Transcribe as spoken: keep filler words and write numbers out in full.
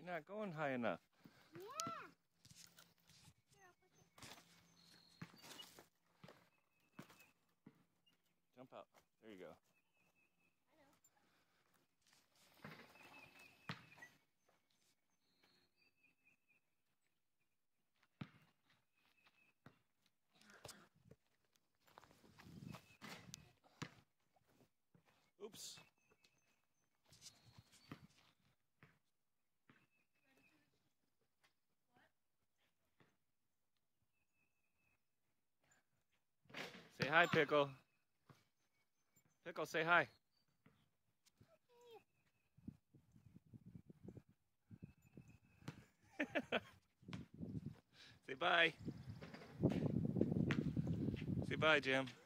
not going high enough. Yeah. Jump out. There you go. Oops. Say hi, Pickle. Pickle, say hi. Say bye. Say bye, Jim.